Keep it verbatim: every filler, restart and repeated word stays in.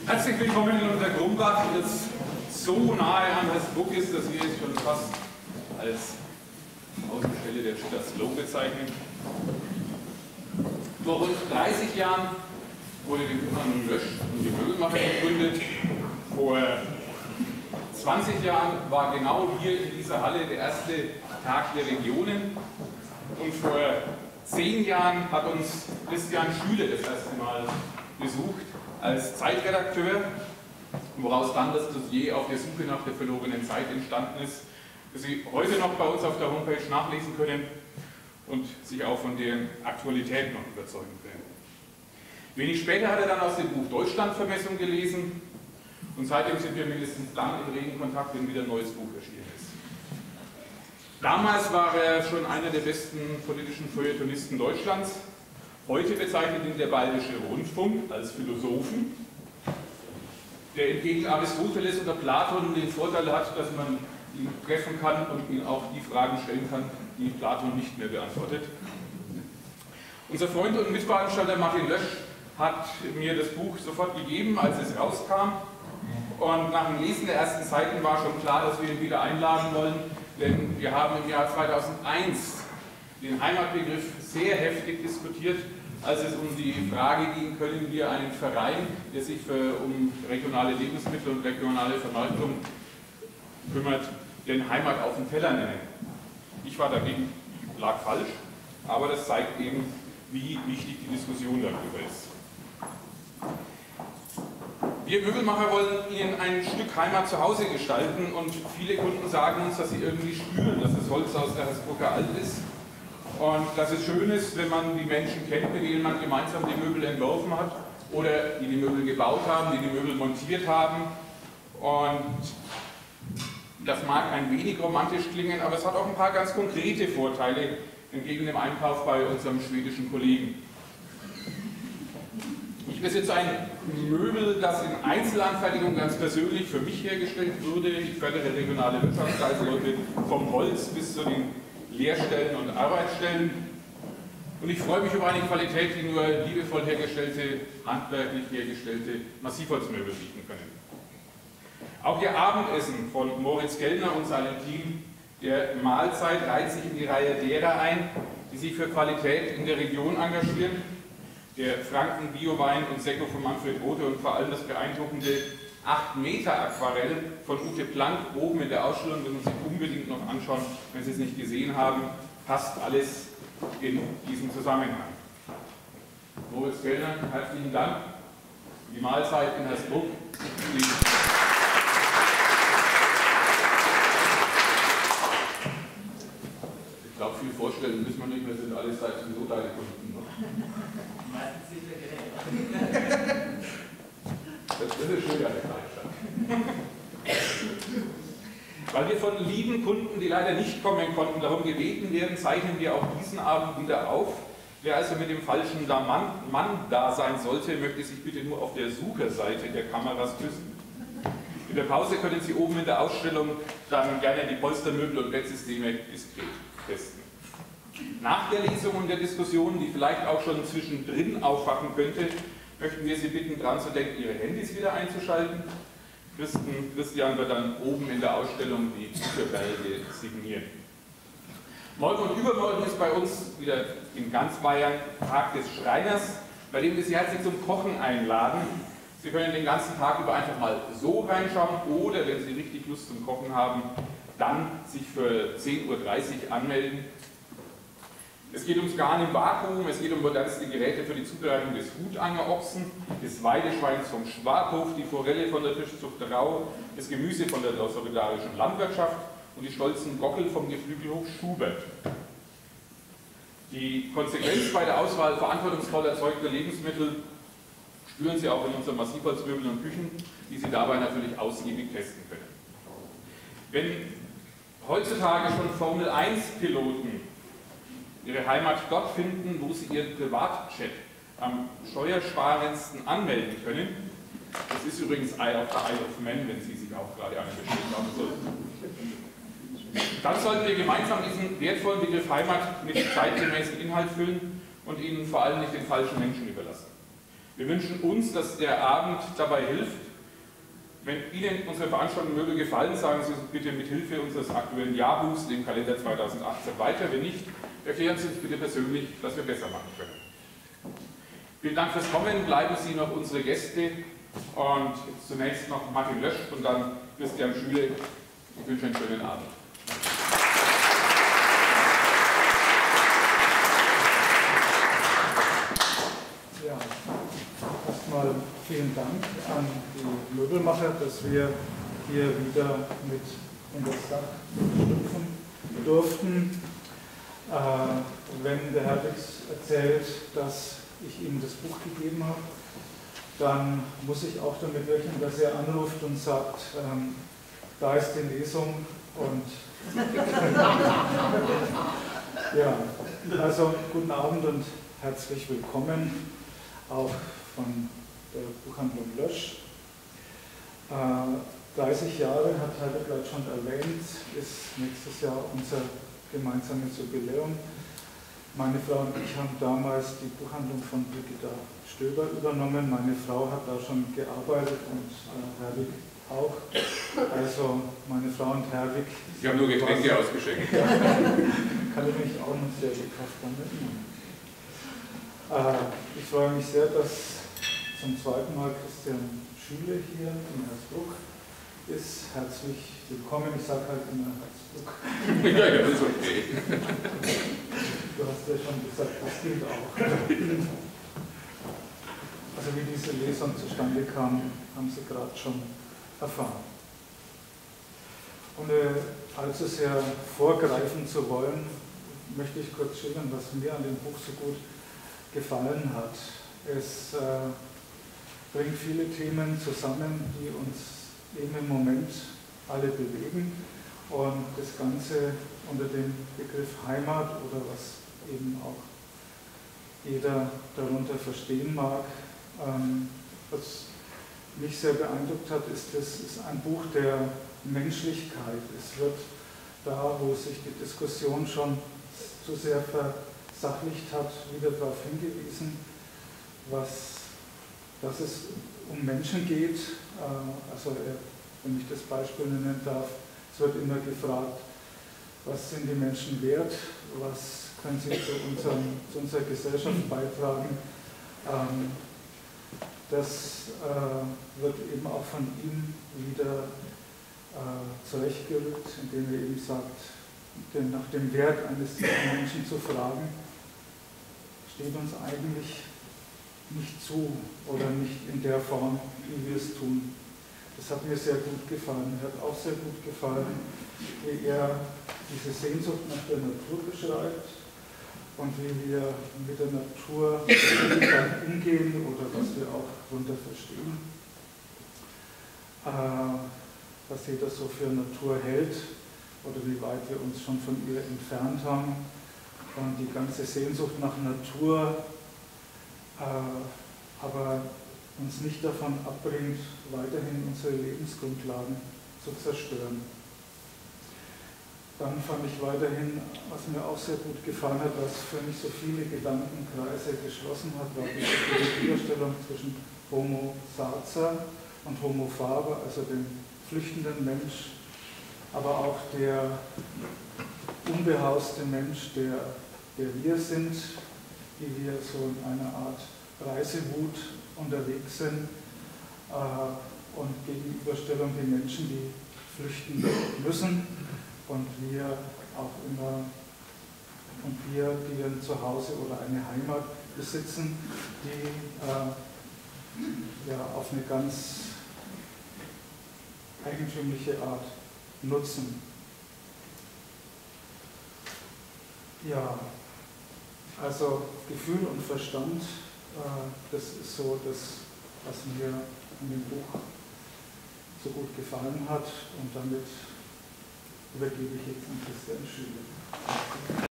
Herzlich willkommen in unserer Grumbach, das so nahe an Hersbruck ist, dass wir es schon fast als Außenstelle der Stadt Slow bezeichnen. Vor rund dreißig Jahren wurde die Firma Lösch und die Möbelmacher gegründet. Vor zwanzig Jahren war genau hier in dieser Halle der erste Tag der Regionen. Und vor zehn Jahren hat uns Christian Schüle das erste Mal besucht als Zeitredakteur, woraus dann das Dossier auf der Suche nach der verlorenen Zeit entstanden ist, das Sie heute noch bei uns auf der Homepage nachlesen können und sich auch von deren Aktualität noch überzeugen können. Wenig später hat er dann aus dem Buch Deutschlandvermessung gelesen und seitdem sind wir mindestens dann in regen Kontakt, wenn wieder ein neues Buch erschienen ist. Damals war er schon einer der besten politischen Feuilletonisten Deutschlands. Heute bezeichnet ihn der Bayerische Rundfunk als Philosophen, der entgegen Aristoteles oder Platon den Vorteil hat, dass man ihn treffen kann und ihn auch die Fragen stellen kann, die Platon nicht mehr beantwortet. Unser Freund und Mitveranstalter Martin Lösch hat mir das Buch sofort gegeben, als es rauskam. Und nach dem Lesen der ersten Seiten war schon klar, dass wir ihn wieder einladen wollen, denn wir haben im Jahr zweitausendeins den Heimatbegriff sehr heftig diskutiert, als es um die Frage ging, können wir einen Verein, der sich für, um regionale Lebensmittel und regionale Vermarktung kümmert, den Heimat auf den Teller nennen. Ich war dagegen, lag falsch, aber das zeigt eben, wie wichtig die Diskussion darüber ist. Wir Möbelmacher wollen Ihnen ein Stück Heimat zu Hause gestalten und viele Kunden sagen uns, dass sie irgendwie spüren, dass das Holz aus der Hersbrucker alt ist. Und dass es schön ist, wenn man die Menschen kennt, mit denen man gemeinsam die Möbel entworfen hat oder die die Möbel gebaut haben, die die Möbel montiert haben. Und das mag ein wenig romantisch klingen, aber es hat auch ein paar ganz konkrete Vorteile entgegen dem Einkauf bei unserem schwedischen Kollegen. Ich besitze ein Möbel, das in Einzelanfertigung ganz persönlich für mich hergestellt wurde. Ich fördere regionale Wirtschaftskreisläufe vom Holz bis zu den Lehrstellen und Arbeitsstellen. Und ich freue mich über eine Qualität, die nur liebevoll hergestellte, handwerklich hergestellte Massivholzmöbel bieten können. Auch Ihr Abendessen von Moritz Gellner und seinem Team der Mahlzeit reiht sich in die Reihe derer ein, die sich für Qualität in der Region engagieren. Der Franken Biowein und Sekko von Manfred Rothe und vor allem das beeindruckende acht Meter Aquarell von Ute Plank oben in der Ausstellung, das müssen Sie unbedingt noch anschauen, wenn Sie es nicht gesehen haben, passt alles in diesem Zusammenhang. Moritz Gellner, herzlichen Dank. Die Mahlzeit in Hersbruck. Ich glaube, viel vorstellen müssen wir nicht mehr, sind alles sowieso deine Kunden. Meistens sind wir gerecht. Das ist schön an der Kleinstadt. Weil wir von lieben Kunden, die leider nicht kommen konnten, darum gebeten werden, zeichnen wir auch diesen Abend wieder auf. Wer also mit dem falschen Mann, Mann da sein sollte, möchte sich bitte nur auf der Sucherseite der Kameras küssen. In der Pause können Sie oben in der Ausstellung dann gerne die Polstermöbel und Bettsysteme diskret testen. Nach der Lesung und der Diskussion, die vielleicht auch schon zwischendrin aufwachen könnte, möchten wir Sie bitten, daran zu denken, Ihre Handys wieder einzuschalten. Christen, Christian wird dann oben in der Ausstellung die Bücherberge signieren. Morgen und übermorgen ist bei uns wieder in ganz Bayern Tag des Schreiners, bei dem wir Sie herzlich zum Kochen einladen. Sie können den ganzen Tag über einfach mal so reinschauen oder, wenn Sie richtig Lust zum Kochen haben, dann sich für zehn Uhr dreißig anmelden. Es geht ums Garn im Vakuum, es geht um modernste Geräte für die Zubereitung des Hutangerochsen, des Weideschweins vom Schwabhof, die Forelle von der Fischzucht Rau, das Gemüse von der solidarischen Landwirtschaft und die stolzen Gockel vom Geflügelhof Schubert. Die Konsequenz bei der Auswahl verantwortungsvoll erzeugter Lebensmittel spüren Sie auch in unseren Massivholzmöbeln und Küchen, die Sie dabei natürlich ausgiebig testen können. Wenn heutzutage schon Formel eins Piloten ihre Heimat dort finden, wo sie ihren Privatjet am steuersparendsten anmelden können. Das ist übrigens Isle of the Isle of Man, wenn Sie sich auch gerade eine bestellt haben sollten. Dann sollten wir gemeinsam diesen wertvollen Begriff Heimat mit zeitgemäßem Inhalt füllen und ihn vor allem nicht den falschen Menschen überlassen. Wir wünschen uns, dass der Abend dabei hilft. Wenn Ihnen unsere Veranstaltung möge gefallen, sagen Sie uns bitte mit Hilfe unseres aktuellen Jahrbuchs, dem Kalender zweitausendachtzehn, weiter. Wenn nicht, erklären Sie uns bitte persönlich, was wir besser machen können. Vielen Dank fürs Kommen, bleiben Sie noch unsere Gäste und jetzt zunächst noch Martin Lösch und dann Christian Schüle. Ich wünsche einen schönen Abend. Ja, erstmal vielen Dank an die Möbelmacher, dass wir hier wieder mit in das Dach schlüpfen durften. Äh, wenn der Herr Dix erzählt, dass ich ihm das Buch gegeben habe, dann muss ich auch damit rechnen, dass er anruft und sagt, ähm, da ist die Lesung und ja, also guten Abend und herzlich willkommen auch von der Buchhandlung Lösch. Äh, dreißig Jahre, hat Herr Wickert schon erwähnt, ist nächstes Jahr unser gemeinsames Jubiläum. Meine Frau und ich haben damals die Buchhandlung von Brigitta Stöber übernommen. Meine Frau hat da schon gearbeitet und äh, Herwig auch. Also meine Frau und Herwig. Sie haben nur Getränke ausgeschenkt. Ja, kann ich mich auch noch sehr lebhaft daran erinnern. Äh, ich freue mich sehr, dass zum zweiten Mal Christian Schüle hier in Hersbruck ist. Herzlich willkommen. Ich sage halt immer Hersbruck. Ja, ja, das ist okay. Du hast ja schon gesagt, das gilt auch. Also wie diese Lesung zustande kam, haben Sie gerade schon erfahren. Ohne allzu sehr vorgreifen zu wollen, möchte ich kurz schildern, was mir an dem Buch so gut gefallen hat. Es äh, bringt viele Themen zusammen, die uns eben im Moment alle bewegen und das Ganze unter dem Begriff Heimat oder was eben auch jeder darunter verstehen mag. Ähm, was mich sehr beeindruckt hat, ist, es ist ein Buch der Menschlichkeit. Es wird da, wo sich die Diskussion schon zu sehr versachlicht hat, wieder darauf hingewiesen, was, dass es um Menschen geht. Äh, also wenn ich das Beispiel nennen darf, es wird immer gefragt, was sind die Menschen wert, was können sie zu, unserem, zu unserer Gesellschaft beitragen. Ähm, das äh, wird eben auch von ihm wieder äh, zurechtgerückt, indem er eben sagt, denn nach dem Wert eines Menschen zu fragen, steht uns eigentlich nicht zu oder nicht in der Form, wie wir es tun. Das hat mir sehr gut gefallen. Mir hat auch sehr gut gefallen, wie er diese Sehnsucht nach der Natur beschreibt und wie wir mit der Natur umgehen oder was wir auch darunter verstehen. Äh, was jeder so für Natur hält oder wie weit wir uns schon von ihr entfernt haben. Und die ganze Sehnsucht nach Natur, äh, aber uns nicht davon abbringt, weiterhin unsere Lebensgrundlagen zu zerstören. Dann fand ich weiterhin, was mir auch sehr gut gefallen hat, was für mich so viele Gedankenkreise geschlossen hat, war die Gegenüberstellung zwischen Homo sacer und Homo faber, also dem flüchtenden Mensch, aber auch der unbehauste Mensch, der, der wir sind, die wir so in einer Art Reisewut unterwegs sind, äh, und Gegenüberstellung die Menschen, die flüchten müssen und wir auch immer und wir, die ein Zuhause oder eine Heimat besitzen, die äh, ja, auf eine ganz eigentümliche Art nutzen. Ja, also Gefühl und Verstand, äh, das ist so das, was mir in dem Buch so gut gefallen hat, und damit übergebe ich jetzt an Christian Schüle.